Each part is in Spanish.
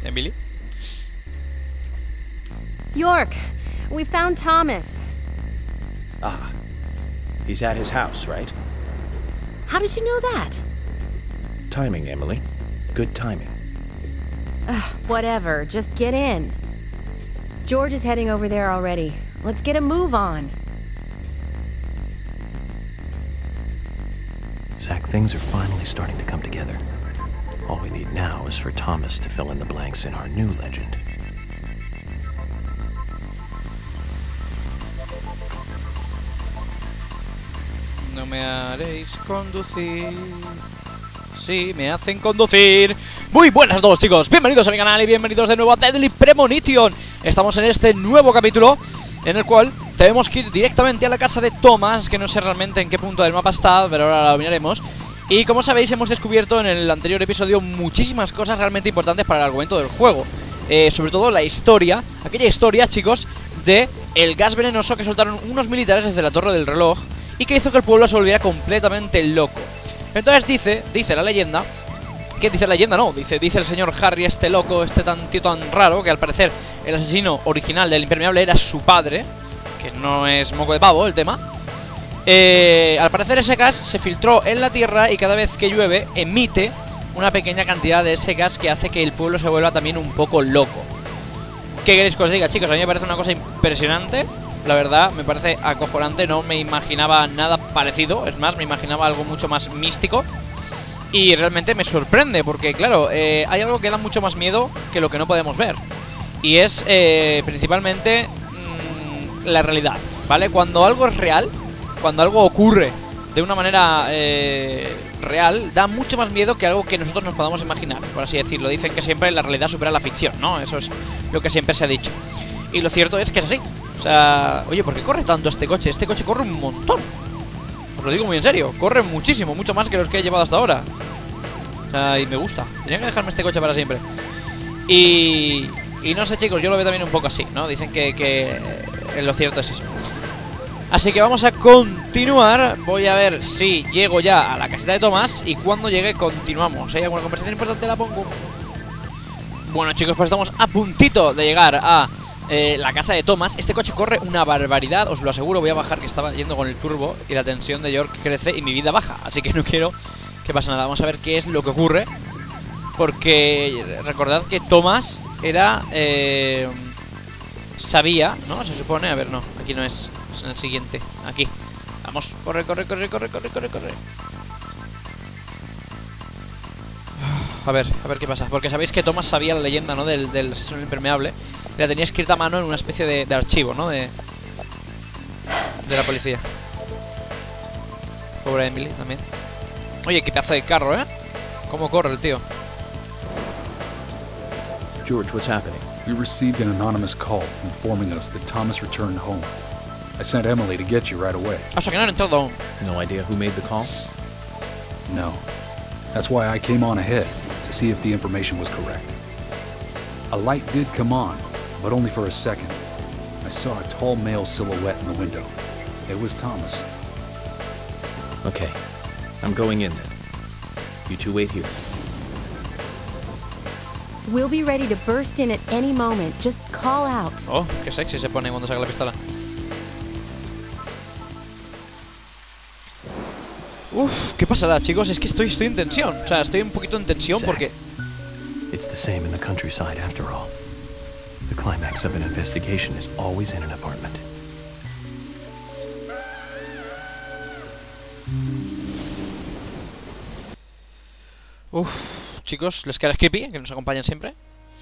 Emily. York, we found Thomas. Ah, he's at his house, right? How did you know that? Timing, Emily. Good timing. Whatever, just get in. George is heading over there already. Let's get a move on. Zach, things are finally starting to come together. All we need now is for Thomas to fill in the blanks in our new legend. No me haréis conducir. Sí, me hacen conducir. Muy buenas a todos, chicos. Bienvenidos a mi canal y bienvenidos de nuevo a Deadly Premonition. Estamos en este nuevo capítulo en el cual tenemos que ir directamente a la casa de Thomas, que no sé realmente en qué punto del mapa está, pero ahora lo miraremos. Y como sabéis, hemos descubierto en el anterior episodio muchísimas cosas realmente importantes para el argumento del juego. Sobre todo la historia, aquella historia, chicos, de el gas venenoso que soltaron unos militares desde la torre del reloj y que hizo que el pueblo se volviera completamente loco. Entonces dice la leyenda, que dice la leyenda no, dice el señor Harry, este loco, este tío tan raro, que al parecer el asesino original del impermeable era su padre, que no es moco de pavo el tema. Al parecer ese gas se filtró en la tierra y cada vez que llueve emite una pequeña cantidad de ese gas que hace que el pueblo se vuelva también un poco loco. ¿Qué queréis que os diga, chicos? A mí me parece una cosa impresionante. La verdad, me parece acojonante. No me imaginaba nada parecido. Es más, me imaginaba algo mucho más místico. Y realmente me sorprende porque, claro, hay algo que da mucho más miedo que lo que no podemos ver. Y es principalmente la realidad, ¿vale? Cuando algo es real, cuando algo ocurre de una manera real, da mucho más miedo que algo que nosotros nos podamos imaginar, por así decirlo. Dicen que siempre la realidad supera la ficción, ¿no? Eso es lo que siempre se ha dicho. Y lo cierto es que es así. O sea, oye, ¿por qué corre tanto este coche? Este coche corre un montón. Os lo digo muy en serio. Corre muchísimo, mucho más que los que he llevado hasta ahora. O sea, y me gusta. Tenía que dejarme este coche para siempre. Y no sé, chicos, yo lo veo también un poco así, ¿no? Dicen que lo cierto es eso. Así que vamos a continuar. Voy a ver si llego ya a la casita de Thomas. Y cuando llegue continuamos. ¿Hay alguna conversación importante? La pongo. Bueno, chicos, pues estamos a puntito de llegar a la casa de Thomas. Este coche corre una barbaridad, os lo aseguro. Voy a bajar, que estaba yendo con el turbo y la tensión de York crece y mi vida baja. Así que no quiero que pase nada. Vamos a ver qué es lo que ocurre. Porque recordad que Thomas era... sabía, ¿no? Se supone, a ver, no, aquí no es. Es en el siguiente, aquí. Vamos, corre, corre, corre, corre, corre, corre, corre. A ver qué pasa. Porque sabéis que Thomas sabía la leyenda, ¿no? Del impermeable. Y la tenía escrita a mano en una especie de archivo, ¿no? De la policía. Pobre Emily también. Oye, qué pedazo de carro, ¿eh? ¿Cómo corre el tío? George, what's happening? We received an anonymous call informing us that Thomas returned home. I sent Emily to get you right away. O sea que no han entrado aún. No idea who made the call? No. That's why I came on ahead, to see if the information was correct. A light did come on, but only for a second. I saw a tall male silhouette in the window. It was Thomas. Okay, I'm going in then. You two wait here. We'll be ready to burst in at any moment. Just call out. Oh, qué sexy se pone cuando saca la pistola. Uf, qué pasada, chicos. Es que estoy en tensión. O sea, estoy un poquito en tensión porque... It's the same in the countryside after all. The climax of an investigation is always in an apartment. Uf, chicos, les queda Skippy, que nos acompañan siempre.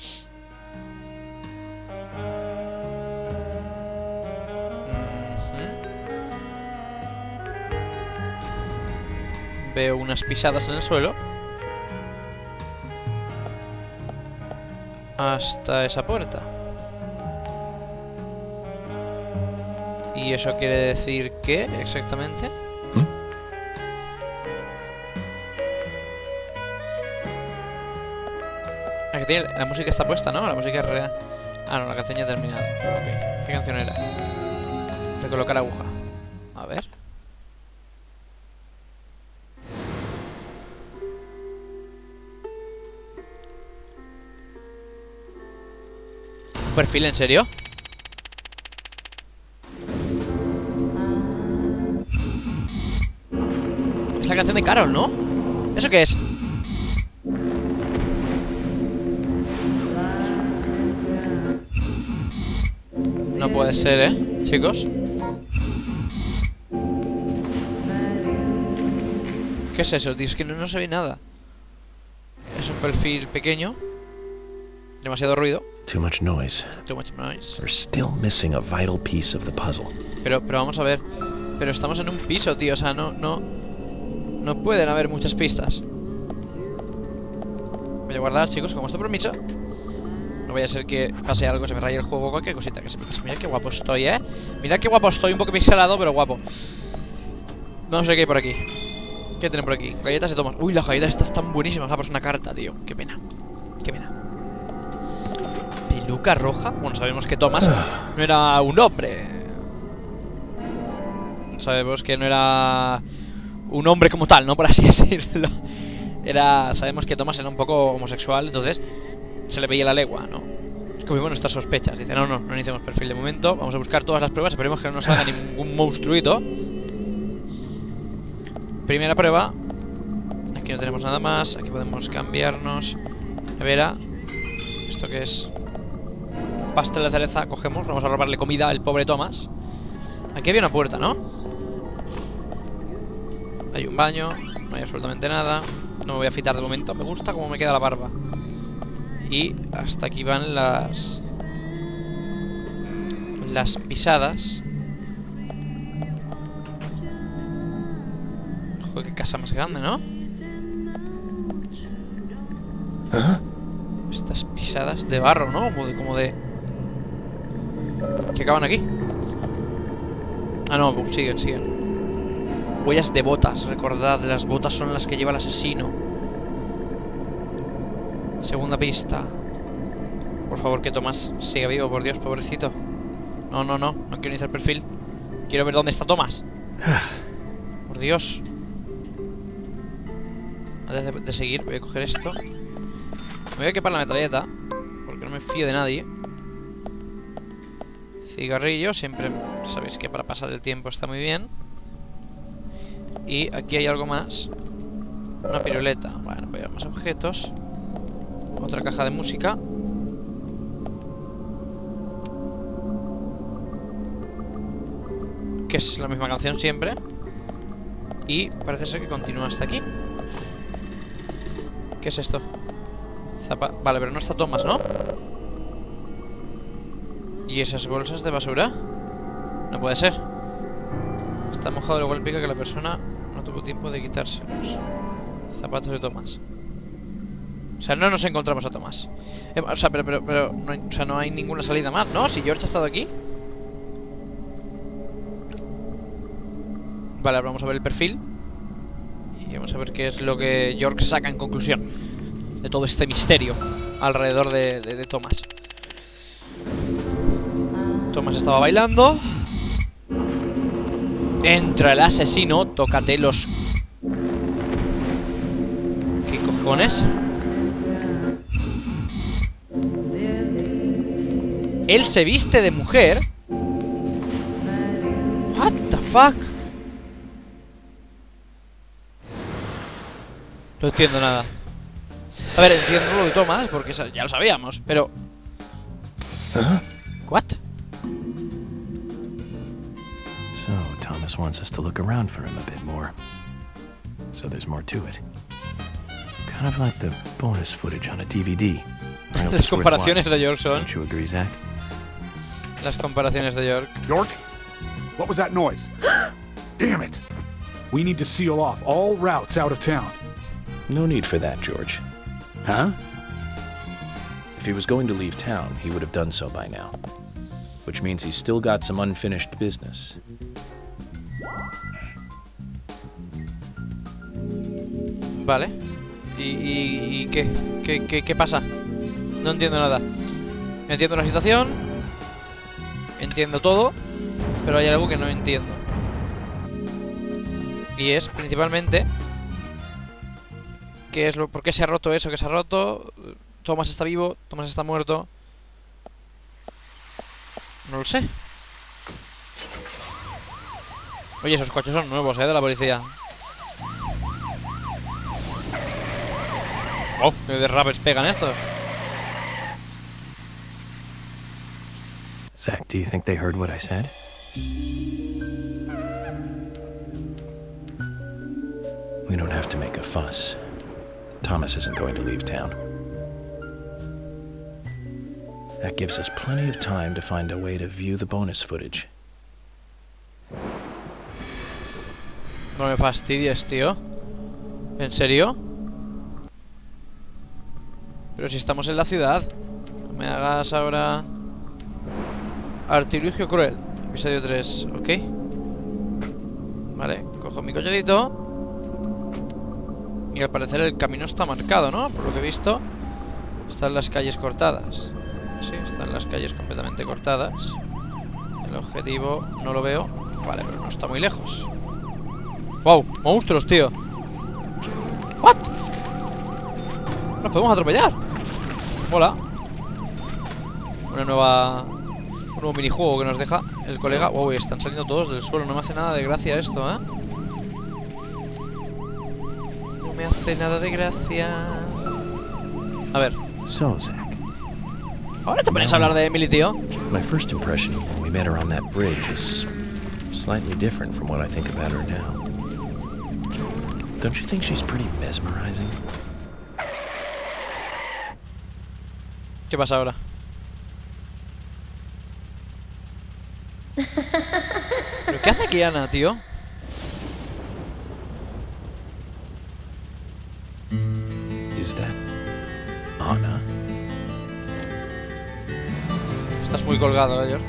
Veo unas pisadas en el suelo. Hasta esa puerta. ¿Y eso quiere decir qué exactamente? La música está puesta, ¿no? La música es real. Ah, no, la canción ya ha terminado. Ok, ¿qué canción era? Recolocar aguja. A ver. perfil, ¿en serio? Es la canción de Carol, ¿no? ¿Eso qué es? No puede ser, chicos. ¿Qué es eso, tío? Es que no se ve nada. Es un perfil pequeño. Demasiado ruido. Too much noise. Too much noise. We're still missing a vital piece of the puzzle. Pero vamos a ver. Pero estamos en un piso, tío. O sea, no pueden haber muchas pistas. Voy a guardar, chicos, como esto permiso. No vaya a ser que pase algo, se me raye el juego, cualquier cosita que se me pase. Mira qué guapo estoy, Mira qué guapo estoy, un poco pixelado, pero guapo. Vamos a ver qué hay por aquí. ¿Qué tienen por aquí? Galletas de Thomas. Uy, las galletas estas están buenísimas. Pues una carta, tío. Qué pena. Qué pena. Peluca roja. Bueno, sabemos que Thomas no era un hombre. Sabemos que no era un hombre como tal, ¿no? Por así decirlo. Sabemos que Thomas era un poco homosexual, entonces se le veía la legua, ¿no? Escogimos nuestras sospechas. Dice, no iniciamos perfil de momento. Vamos a buscar todas las pruebas. Esperemos que no nos haga ningún monstruito. Primera prueba. Aquí no tenemos nada más. Aquí podemos cambiarnos. Nevera. ¿Esto qué es? Un pastel de cereza. Cogemos. Vamos a robarle comida al pobre Thomas. Aquí había una puerta, ¿no? Hay un baño. No hay absolutamente nada. No me voy a afitar de momento. Me gusta cómo me queda la barba. Y hasta aquí van las pisadas. Joder, qué casa más grande, ¿no? Estas pisadas de barro, ¿no? Como de... ¿Qué acaban aquí? Ah, no, siguen. Huellas de botas. Recordad, las botas son las que lleva el asesino. Segunda pista. Por favor, que Tomás siga vivo, por Dios, pobrecito. No quiero iniciar perfil. Quiero ver dónde está Tomás. Por Dios. Antes de seguir, voy a coger esto. Me voy a equipar la metralleta, porque no me fío de nadie. Cigarrillo, siempre sabéis que para pasar el tiempo está muy bien. Y aquí hay algo más. Una piruleta. Bueno, voy a ver más objetos. Otra caja de música. Que es la misma canción siempre. Y parece ser que continúa hasta aquí. ¿Qué es esto? Vale, pero no está Thomas, ¿no? ¿Y esas bolsas de basura? No puede ser. Está mojado, lo cual implica que la persona no tuvo tiempo de quitárselos. Zapatos de Thomas. O sea, no nos encontramos a Thomas. O sea, pero no hay, o sea, no hay ninguna salida más, ¿no? Si George ha estado aquí. Vale, ahora vamos a ver el perfil. Y vamos a ver qué es lo que George saca en conclusión de todo este misterio alrededor de Thomas. Thomas estaba bailando. Entra el asesino. Tócate los... ¿Qué cojones? Él se viste de mujer. What the fuck? No entiendo nada. A ver, entiendo lo de Thomas, porque ya lo sabíamos, pero... What? So, Thomas wants us to look around for him a bit more. So there's more to it. Kind of like the bonus footage on a DVD. Las comparaciones de York son... Don't you agree, Zach? Las comparaciones de York. York? What was that noise? Damn it! We need to seal off all routes out of town. No need for that, George. Huh? If he was going to leave town, he would have done so by now. Which means he's still got some unfinished business. Vale. ¿Y qué? ¿Qué pasa? No entiendo nada. Entiendo la situación. Entiendo todo. Pero hay algo que no entiendo. Y es principalmente... ¿Por qué se ha roto eso que se ha roto? Thomas está vivo, Thomas está muerto. No lo sé. Oye, esos coches son nuevos, de la policía. Oh, qué derrapes pegan estos. Zach, do you think they heard what I said? We don't have to make a fuss. Thomas isn't going to leave town. That gives us plenty of time to find a way to view the bonus footage. No me fastidies, tío. ¿En serio? Pero si estamos en la ciudad. No me hagas ahora... Artilugio cruel. Episodio 3, ¿ok? Vale, cojo mi colladito. Y al parecer el camino está marcado, ¿no? Por lo que he visto. Están las calles cortadas. Sí, están las calles completamente cortadas. El objetivo no lo veo. Vale, pero no está muy lejos. ¡Wow! ¡Monstruos, tío! ¿What? ¡Nos podemos atropellar! ¡Hola! Un nuevo minijuego que nos deja el colega. ¡Wow! Están saliendo todos del suelo. No me hace nada de gracia esto, ¿eh? No me hace nada de gracia. A ver. So, Zach. Ahora te pones a hablar de Emily, tío. My first impression when we met her on that bridge is slightly different from what I think about her now. Don't you think she's pretty mesmerizing? ¿Qué pasa ahora? ¿Pero qué hace aquí Ana, tío? Is that Anna? Estás muy colgado, York.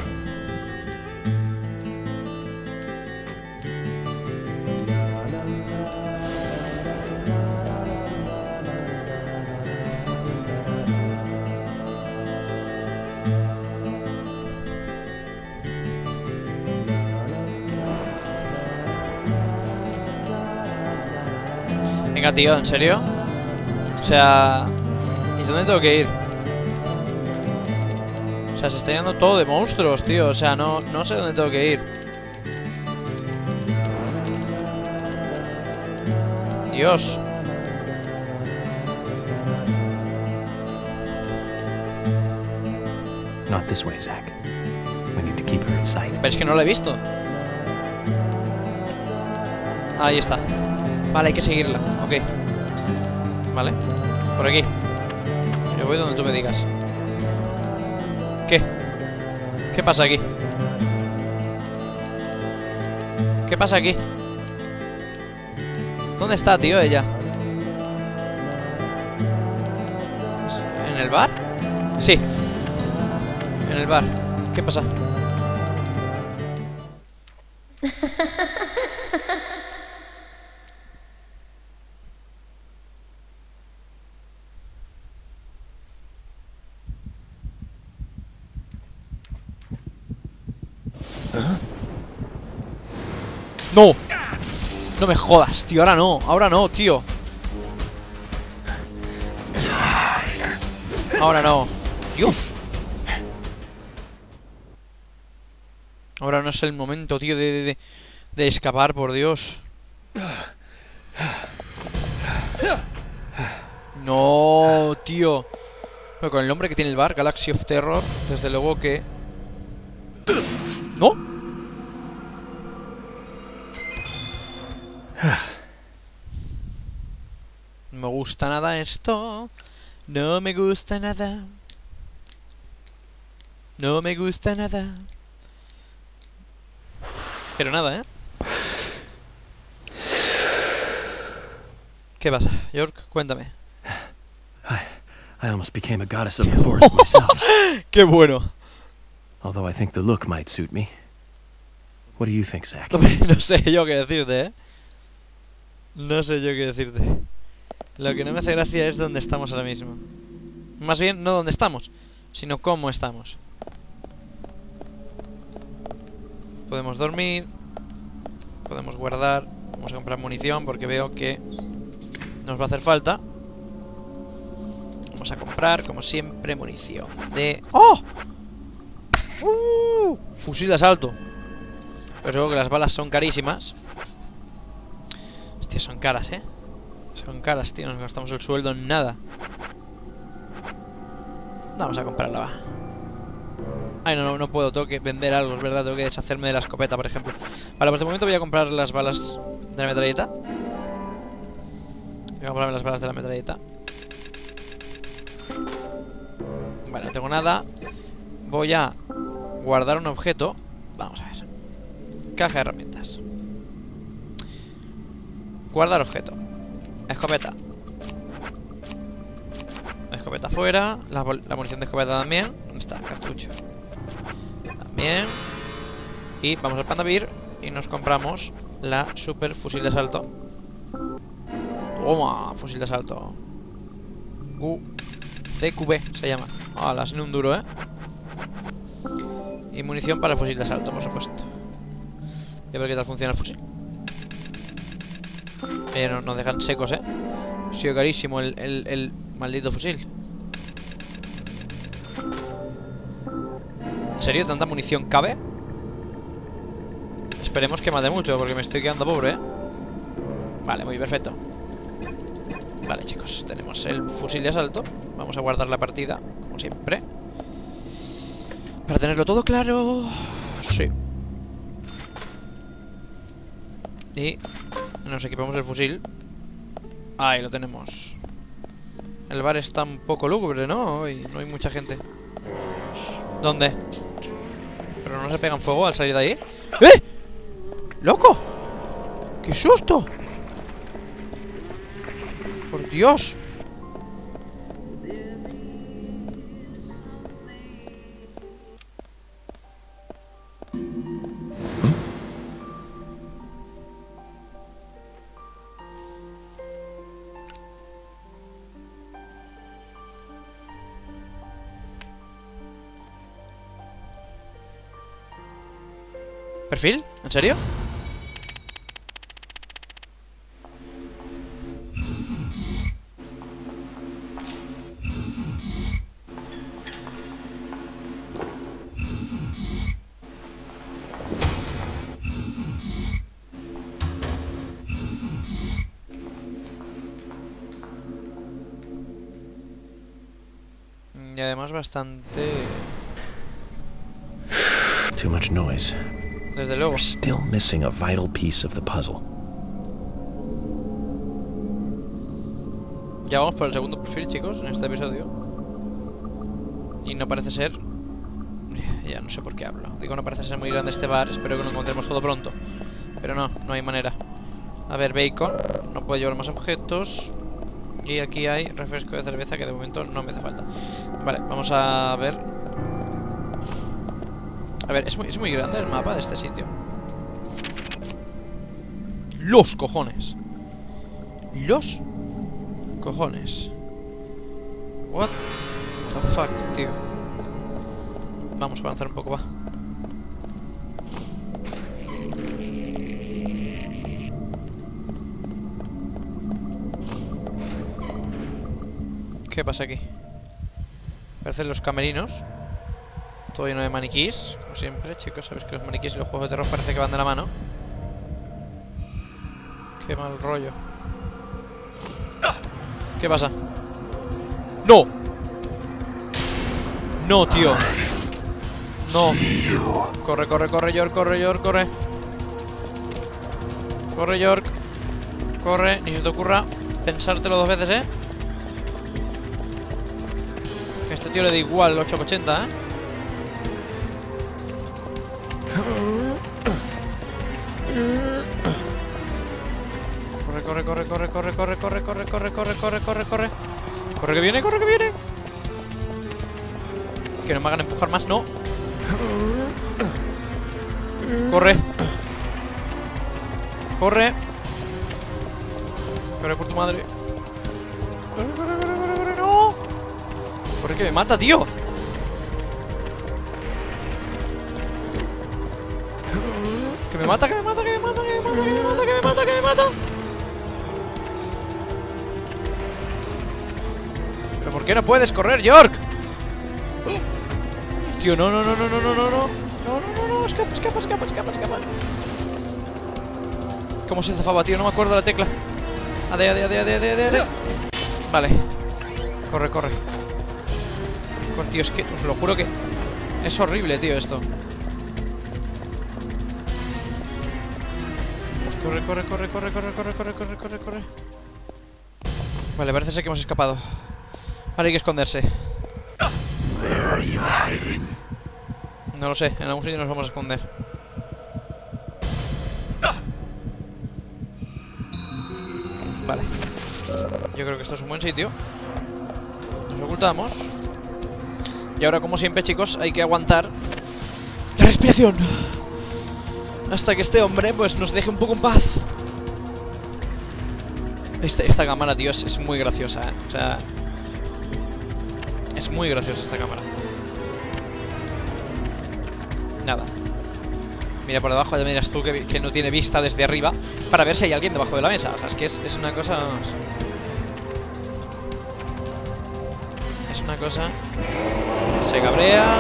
Venga, tío, ¿en serio? O sea... ¿Y dónde tengo que ir? O sea, se está llenando todo de monstruos, tío. O sea, no sé dónde tengo que ir. Dios. Not this way, Zach. We need to keep her in sight. Pero es que no la he visto. Ahí está. Vale, hay que seguirla. Ok. Vale. Por aquí. Yo voy donde tú me digas. ¿Qué? ¿Qué pasa aquí? ¿Qué pasa aquí? ¿Dónde está, tío, ella? ¿En el bar? Sí. En el bar. ¿Qué pasa? ¡No! No me jodas, tío. Ahora no, tío. Ahora no. Dios. Ahora no es el momento, tío, de escapar, por Dios. No, tío. Pero con el nombre que tiene el bar, Galaxy of Terror, desde luego que... ¿No? No me gusta nada esto. No me gusta nada. No me gusta nada. Pero nada, ¿eh? ¿Qué pasa, York? Cuéntame. I almost became a goddess of the forest myself. ¡Qué bueno! Although I think the look might suit me. What do you think, Zach? No sé yo qué decirte, ¿eh? No sé yo qué decirte. Lo que no me hace gracia es dónde estamos ahora mismo. Más bien, no dónde estamos, sino cómo estamos. Podemos dormir. Podemos guardar. Vamos a comprar munición porque veo que nos va a hacer falta. Vamos a comprar, como siempre, munición de... ¡Oh! Fusil de asalto. Pero seguro que las balas son carísimas. Hostia, son caras, Son caras, tío. Nos gastamos el sueldo en nada. Vamos a comprarla, va. Ay, no puedo. Tengo que vender algo, es verdad. Tengo que deshacerme de la escopeta, por ejemplo. Vale, pues de momento voy a comprar las balas de la metralleta. Voy a comprarme las balas de la metralleta. Vale, no tengo nada. Voy a guardar un objeto. Vamos a ver. Caja de herramientas. Guardar objeto. Escopeta. Escopeta fuera. La munición de escopeta también. ¿Dónde está? Cartucho. También. Y vamos al Panda Beer y nos compramos la super fusil de asalto. Toma, fusil de asalto. CQB se llama. Hola, sin un duro, Y munición para el fusil de asalto, por supuesto. Y a ver qué tal funciona el fusil. No nos dejan secos, Ha sido carísimo el maldito fusil. ¿En serio? ¿Tanta munición cabe? Esperemos que mate mucho, porque me estoy quedando pobre, Vale, muy perfecto. Vale, chicos, tenemos el fusil de asalto. Vamos a guardar la partida, como siempre, para tenerlo todo claro. Sí. Y nos equipamos el fusil. Ahí lo tenemos. El bar está un poco lúgubre, ¿no? Y no hay mucha gente. ¿Dónde? ¿Pero no se pegan fuego al salir de ahí? ¡Eh! ¡Loco! ¡Qué susto! ¡Por Dios! ¿Perfil? ¿En serio? Y además bastante... Too much noise. Desde luego. We're still missing a vital piece of the puzzle. Ya vamos por el segundo perfil, chicos, en este episodio. Y no parece ser... Ya no sé por qué hablo. Digo, no parece ser muy grande este bar. Espero que lo encontremos todo pronto. Pero no hay manera. A ver, bacon. No puedo llevar más objetos. Y aquí hay refresco de cerveza que de momento no me hace falta. Vale, vamos a ver. A ver, es muy grande el mapa de este sitio. ¡Los cojones! ¡Los cojones! What the fuck, tío. Vamos a avanzar un poco, va. ¿Qué pasa aquí? Parecen los camerinos. Todo lleno de maniquís, como siempre, chicos. Sabéis que los maniquís y los juegos de terror parece que van de la mano. Qué mal rollo. ¿Qué pasa? ¡No! ¡No, tío! ¡No! Corre, corre, corre, York, corre, York, corre. Corre, York. Corre, ni se te ocurra pensártelo dos veces, Que a este tío le da igual el 880, Corre, corre, corre, corre, corre, corre, corre, corre, corre, corre, corre, corre. Corre que viene, corre que viene. Que no me hagan empujar más, no. Corre. Corre. Corre por tu madre. Corre, corre, corre, corre, corre, no. Corre que me mata, tío. Que me mata, que me mata, que me mata, que me mata, que me mata, que me mata, que me mata. ¿Pero por qué no puedes correr, York? Tío, no, no, no, no, no, no, no, no. No, no, no, no, escapa, escapa, escapa, escapa, escapa. ¿Cómo se zafaba, tío? No me acuerdo la tecla. Ade, ade, ade, ade, ade, ade. Vale. Corre, corre. Corre, tío, es que os lo juro que es horrible, tío, esto. Pues corre, corre, corre, corre, corre, corre, corre, corre, corre, corre. Vale, parece ser que hemos escapado. Ahora hay que esconderse. No lo sé, en algún sitio nos vamos a esconder. Vale. Yo creo que esto es un buen sitio. Nos ocultamos. Y ahora, como siempre, chicos, hay que aguantar la respiración hasta que este hombre, pues, nos deje un poco en paz. Esta cámara, tío, es muy graciosa, ¿eh? O sea, es muy graciosa esta cámara. Nada. Mira por debajo, ya miras tú que no tiene vista desde arriba para ver si hay alguien debajo de la mesa. O sea, es que es una cosa... Es una cosa... Se cabrea.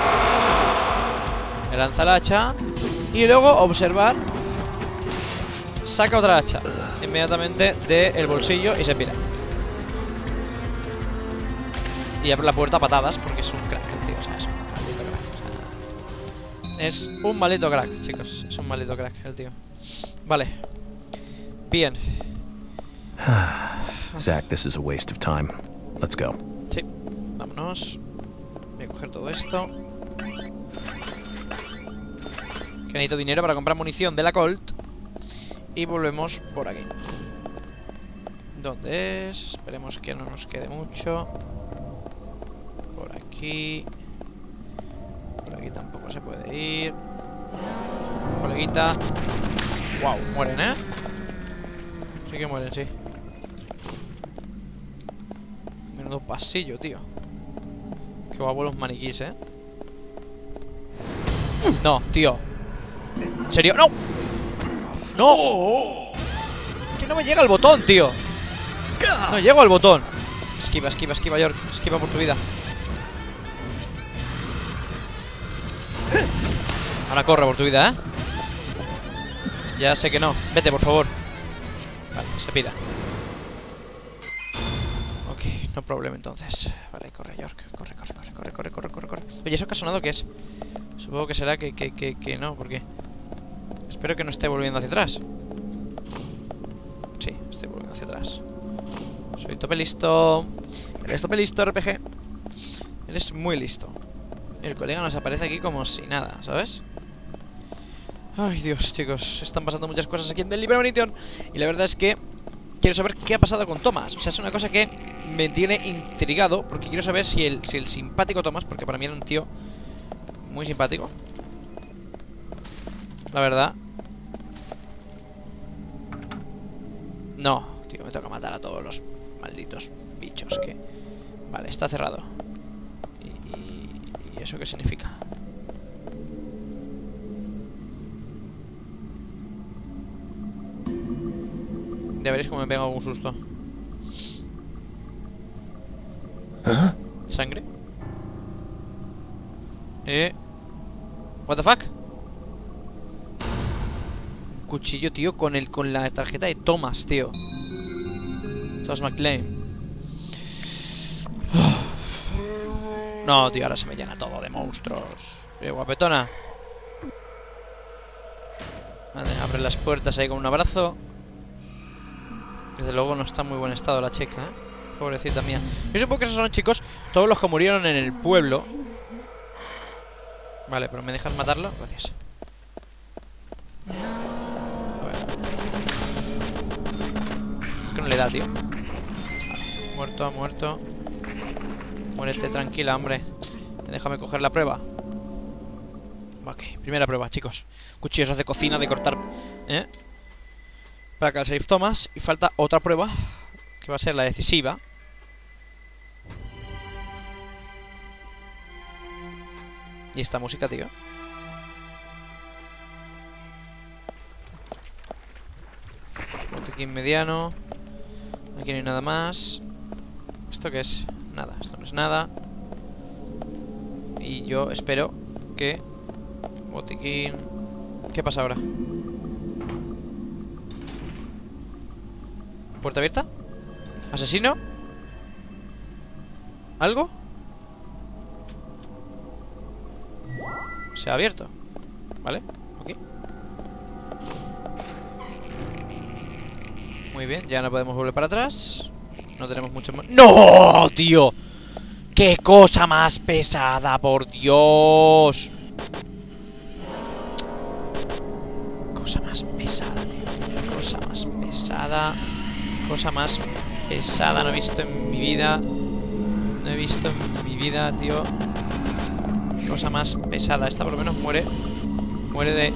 Le lanza el hacha. Y luego observar. Saca otra hacha inmediatamente del bolsillo y se pira. Y abre la puerta a patadas porque es un crack el tío. O sea, es un maldito crack. O sea, es un maldito crack, chicos. Es un maldito crack el tío. Vale. Bien. Zach, this is a waste of time. Let's go. Sí. Vámonos. Voy a coger todo esto. Que necesito dinero para comprar munición de la Colt. Y volvemos por aquí. ¿Dónde es? Esperemos que no nos quede mucho. Por aquí. Por aquí tampoco se puede ir. Coleguita. Wow, mueren, ¿eh? Sí que mueren, sí. Menudo pasillo, tío. Qué guapo los maniquís, ¿eh? No, tío. ¿En serio? ¡No! ¡No! Que no me llega el botón, tío. No llego al botón. Esquiva, esquiva, esquiva, York. Esquiva por tu vida. Ahora corre por tu vida, ¿eh? Ya sé que no. Vete, por favor. Vale, se pira. Ok, no problema entonces. Vale, corre, York. Corre, corre, corre, corre, corre, corre, corre, corre. Oye, ¿eso que ha sonado qué es? Supongo que será que no, porque... Espero que no esté volviendo hacia atrás. Sí, estoy volviendo hacia atrás. Soy tope listo. Eres tope listo, RPG. Eres muy listo. El colega nos aparece aquí como si nada, ¿sabes? Ay, Dios, chicos. Están pasando muchas cosas aquí en Deadly Premonition. Y la verdad es que quiero saber qué ha pasado con Thomas. O sea, es una cosa que me tiene intrigado. Porque quiero saber si el simpático Thomas, porque para mí era un tío muy simpático, la verdad. No, tío, me toca matar a todos los malditos bichos que... Vale, está cerrado. ¿Y eso qué significa? Ya veréis cómo me pega algún susto. ¿Sangre? What the fuck? Un cuchillo, tío, con la tarjeta de Thomas, tío. Thomas McLean. No, tío, ahora se me llena todo de monstruos. Guapetona. Vale, abre las puertas ahí con un abrazo. Desde luego no está en muy buen estado la chica, ¿eh? Pobrecita mía. Yo supongo que esos son, chicos, todos los que murieron en el pueblo. Vale, pero ¿me dejas matarlo? Gracias. A ver. ¿Por qué no le da, tío? Vale. Muerto, muerto. Muérete, tranquila, hombre. Déjame coger la prueba. Ok, primera prueba, chicos. Cuchillos de cocina, de cortar, ¿eh? Para que el sheriff Thomas. Y falta otra prueba, que va a ser la decisiva. Y esta música, tío. Botiquín mediano. Aquí no hay nada más. ¿Esto qué es? Nada, esto no es nada. Y yo espero que... Botiquín... ¿Qué pasa ahora? ¿Puerta abierta? ¿Asesino? ¿Algo? Se ha abierto. ¿Vale? Ok. Muy bien, ya no podemos volver para atrás. No tenemos mucho más... ¡No, tío! ¡Qué cosa más pesada, por Dios! Cosa más pesada, tío. Cosa más pesada. Cosa más pesada. No he visto en mi vida. No he visto en mi vida, tío. Cosa más pesada. Esta por lo menos muere. Muere de...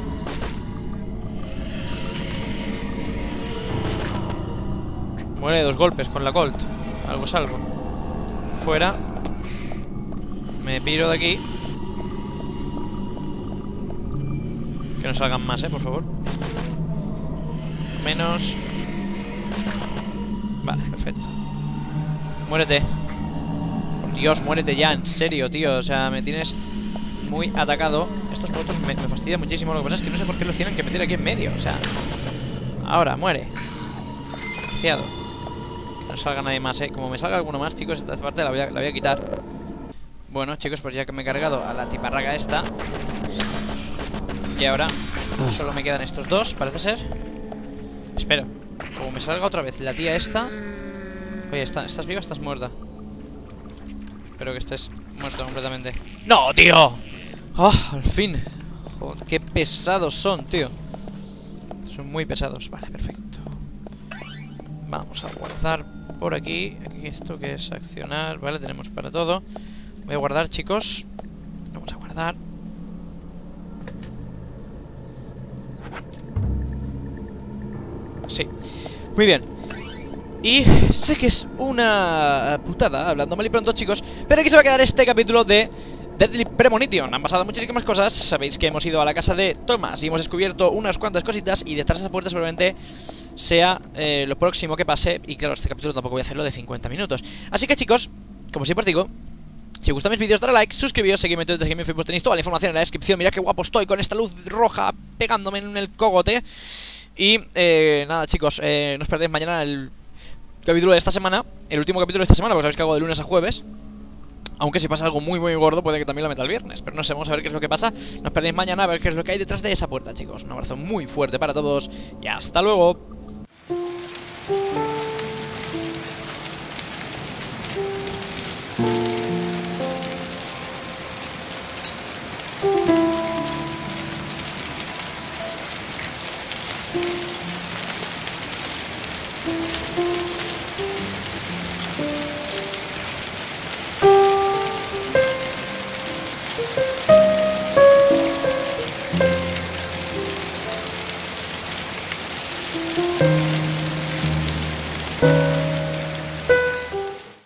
Muere de 2 golpes con la Colt. Algo es algo. Fuera. Me piro de aquí. Que no salgan más, por favor. Menos. Vale, perfecto. Muérete. Por Dios, muérete ya, en serio, tío. O sea, me tienes muy atacado. Estos muertos me fastidian muchísimo. Lo que pasa es que no sé por qué los tienen que meter aquí en medio. O sea, ahora, muere. Desgraciado. Que no salga nadie más, Como me salga alguno más, chicos, esta parte la voy a quitar. Bueno, chicos, pues ya que me he cargado a la tiparraga esta. Y ahora solo me quedan estos dos, parece ser. Espero. Como me salga otra vez la tía esta. Oye, ¿estás viva o estás muerta? Espero que estés muerto completamente. ¡No, tío! ¡Oh, al fin! Joder, qué pesados son, tío. Son muy pesados. Vale, perfecto. Vamos a guardar por aquí. Esto que es accionar. Vale, tenemos para todo. Voy a guardar, chicos. Vamos a guardar. Sí. Muy bien. Y sé que es una putada, hablando mal y pronto, chicos, pero aquí se va a quedar este capítulo de Deadly Premonition. Han pasado muchísimas cosas. Sabéis que hemos ido a la casa de Thomas y hemos descubierto unas cuantas cositas. Y detrás de esa puerta seguramente sea lo próximo que pase. Y claro, este capítulo tampoco voy a hacerlo de 50 minutos. Así que, chicos, como siempre os digo, si os gustan mis vídeos, dale like, suscribíos, seguidme en Twitter, seguidme en Facebook, tenéis toda la información en la descripción. Mirad qué guapo estoy con esta luz roja pegándome en el cogote. Y nada, chicos, no os perdéis mañana el capítulo de esta semana, el último capítulo de esta semana, porque sabéis que hago de lunes a jueves. Aunque si pasa algo muy muy gordo, puede que también lo meta el viernes. Pero no sé, vamos a ver qué es lo que pasa. No os perdéis mañana a ver qué es lo que hay detrás de esa puerta, chicos. Un abrazo muy fuerte para todos y hasta luego.